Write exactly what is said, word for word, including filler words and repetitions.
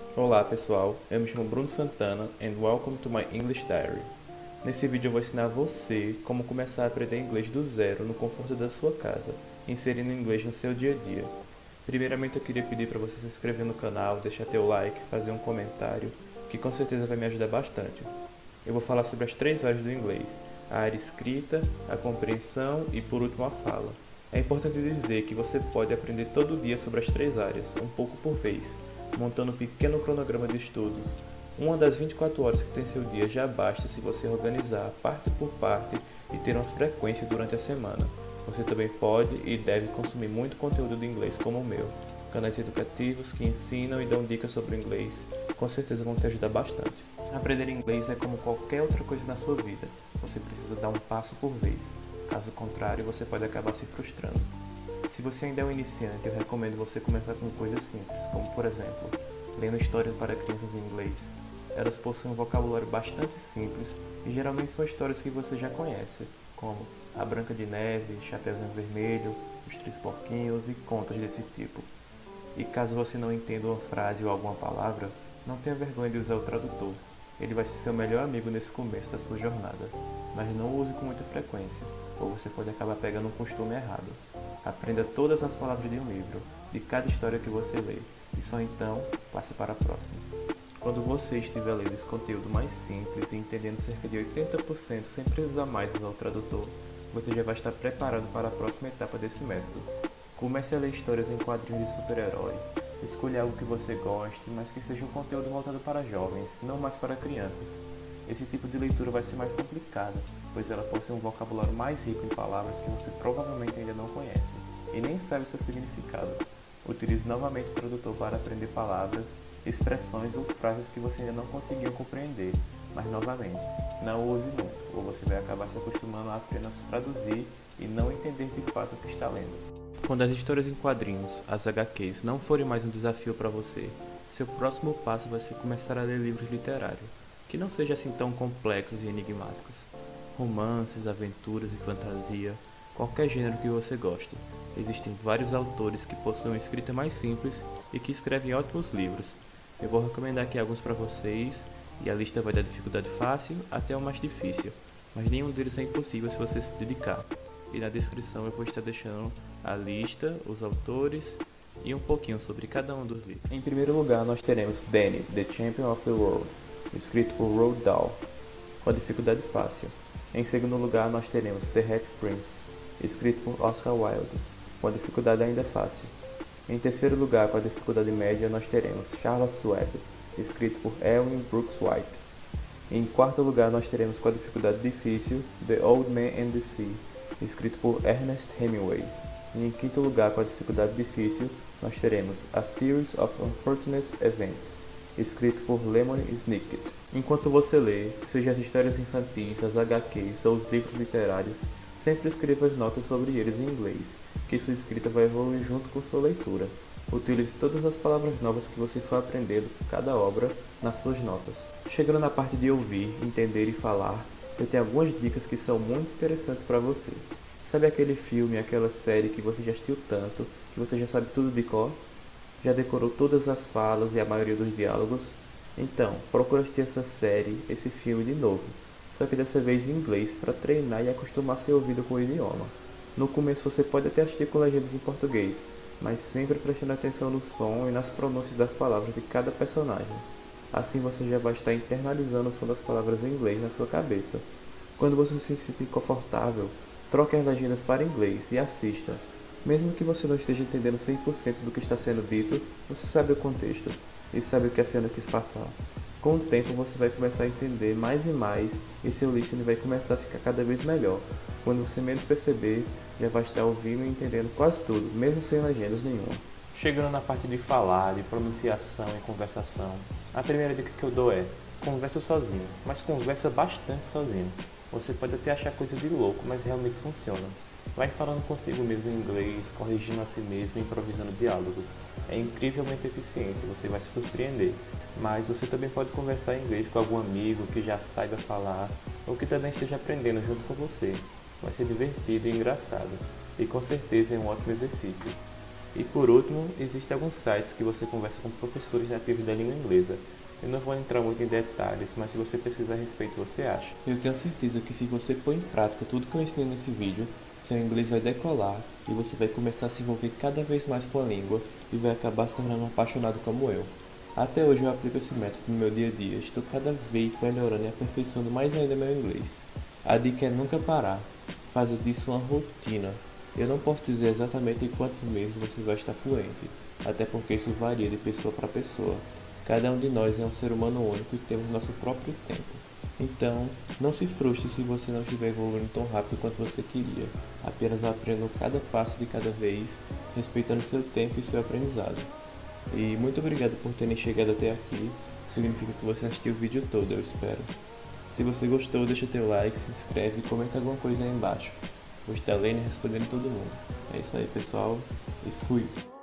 Olá pessoal, eu me chamo Bruno Santana and welcome to my English Diary. Nesse vídeo eu vou ensinar você como começar a aprender inglês do zero no conforto da sua casa, inserindo inglês no seu dia a dia. Primeiramente eu queria pedir para você se inscrever no canal, deixar teu like, fazer um comentário, que com certeza vai me ajudar bastante. Eu vou falar sobre as três áreas do inglês, a área escrita, a compreensão e por último a fala. É importante dizer que você pode aprender todo dia sobre as três áreas, um pouco por vez, montando um pequeno cronograma de estudos. Uma das vinte e quatro horas que tem seu dia já basta se você organizar parte por parte e ter uma frequência durante a semana. Você também pode e deve consumir muito conteúdo de inglês como o meu. Canais educativos que ensinam e dão dicas sobre o inglês com certeza vão te ajudar bastante. Aprender inglês é como qualquer outra coisa na sua vida. Você precisa dar um passo por vez. Caso contrário, você pode acabar se frustrando. Se você ainda é um iniciante, eu recomendo você começar com coisas simples, como por exemplo, lendo histórias para crianças em inglês. Elas possuem um vocabulário bastante simples e geralmente são histórias que você já conhece, como A Branca de Neve, Chapeuzinho Vermelho, Os Três Porquinhos e contos desse tipo. E caso você não entenda uma frase ou alguma palavra, não tenha vergonha de usar o tradutor. Ele vai ser seu melhor amigo nesse começo da sua jornada, mas não o use com muita frequência, ou você pode acabar pegando um costume errado. Aprenda todas as palavras de um livro, de cada história que você lê, e só então passe para a próxima. Quando você estiver lendo esse conteúdo mais simples e entendendo cerca de oitenta por cento sem precisar mais usar o tradutor, você já vai estar preparado para a próxima etapa desse método. Comece a ler histórias em quadrinhos de super-herói. Escolha algo que você goste, mas que seja um conteúdo voltado para jovens, não mais para crianças. Esse tipo de leitura vai ser mais complicada, pois ela possui um vocabulário mais rico em palavras que você provavelmente ainda não conhece, e nem sabe seu significado. Utilize novamente o tradutor para aprender palavras, expressões ou frases que você ainda não conseguiu compreender, mas novamente, não o use muito, ou você vai acabar se acostumando a apenas traduzir e não entender de fato o que está lendo. Quando as histórias em quadrinhos, as H Qs, não forem mais um desafio para você, seu próximo passo vai ser começar a ler livros literários, que não sejam assim tão complexos e enigmáticos. Romances, aventuras e fantasia, qualquer gênero que você goste. Existem vários autores que possuem uma escrita mais simples e que escrevem ótimos livros. Eu vou recomendar aqui alguns para vocês, e a lista vai da dificuldade fácil até o mais difícil, mas nenhum deles é impossível se você se dedicar. E na descrição eu vou estar deixando a lista, os autores e um pouquinho sobre cada um dos livros. Em primeiro lugar nós teremos Danny, The Champion of the World, escrito por Roald Dahl, com a dificuldade fácil. Em segundo lugar nós teremos The Half Prince, escrito por Oscar Wilde, com a dificuldade ainda fácil. Em terceiro lugar, com a dificuldade média, nós teremos Charlotte's Web, escrito por Erwin Brooks White. Em quarto lugar nós teremos com a dificuldade difícil The Old Man and the Sea, escrito por Ernest Hemingway. E em quinto lugar, com a dificuldade difícil, nós teremos A Series of Unfortunate Events, escrito por Lemony Snicket. Enquanto você lê, seja as histórias infantis, as H Qs ou os livros literários, sempre escreva as notas sobre eles em inglês, que sua escrita vai evoluir junto com sua leitura. Utilize todas as palavras novas que você for aprendendo por cada obra nas suas notas. Chegando na parte de ouvir, entender e falar, eu tenho algumas dicas que são muito interessantes para você. Sabe aquele filme, aquela série que você já assistiu tanto, que você já sabe tudo de cor? Já decorou todas as falas e a maioria dos diálogos? Então, procure assistir essa série, esse filme de novo, só que dessa vez em inglês para treinar e acostumar seu ouvido com o idioma. No começo você pode até assistir com legendas em português, mas sempre prestando atenção no som e nas pronúncias das palavras de cada personagem. Assim você já vai estar internalizando o som das palavras em inglês na sua cabeça. Quando você se sentir confortável, troque as legendas para inglês e assista. Mesmo que você não esteja entendendo cem por cento do que está sendo dito, você sabe o contexto e sabe o que a cena quis passar. Com o tempo você vai começar a entender mais e mais e seu listening vai começar a ficar cada vez melhor. Quando você menos perceber, já vai estar ouvindo e entendendo quase tudo, mesmo sem legendas nenhuma. Chegando na parte de falar, de pronunciação e conversação, a primeira dica que eu dou é: conversa sozinho, mas conversa bastante sozinho. Você pode até achar coisa de louco, mas realmente funciona. Vai falando consigo mesmo em inglês, corrigindo a si mesmo e improvisando diálogos. É incrivelmente eficiente, você vai se surpreender. Mas você também pode conversar em inglês com algum amigo que já saiba falar ou que também esteja aprendendo junto com você. Vai ser divertido e engraçado. E com certeza é um ótimo exercício. E por último, existem alguns sites que você conversa com professores nativos da língua inglesa. Eu não vou entrar muito em detalhes, mas se você pesquisar a respeito, você acha. Eu tenho certeza que se você pôr em prática tudo que eu ensinei nesse vídeo, seu inglês vai decolar e você vai começar a se envolver cada vez mais com a língua e vai acabar se tornando um apaixonado como eu. Até hoje eu aplico esse método no meu dia a dia, estou cada vez melhorando e aperfeiçoando mais ainda meu inglês. A dica é nunca parar, fazer disso uma rotina. Eu não posso dizer exatamente em quantos meses você vai estar fluente, até porque isso varia de pessoa para pessoa. Cada um de nós é um ser humano único e temos nosso próprio tempo. Então, não se frustre se você não estiver evoluindo tão rápido quanto você queria. Apenas aprenda cada passo de cada vez, respeitando seu tempo e seu aprendizado. E muito obrigado por terem chegado até aqui. Significa que você assistiu o vídeo todo, eu espero. Se você gostou, deixa teu like, se inscreve e comenta alguma coisa aí embaixo. Vou estar lendo e respondendo todo mundo. É isso aí, pessoal, e fui!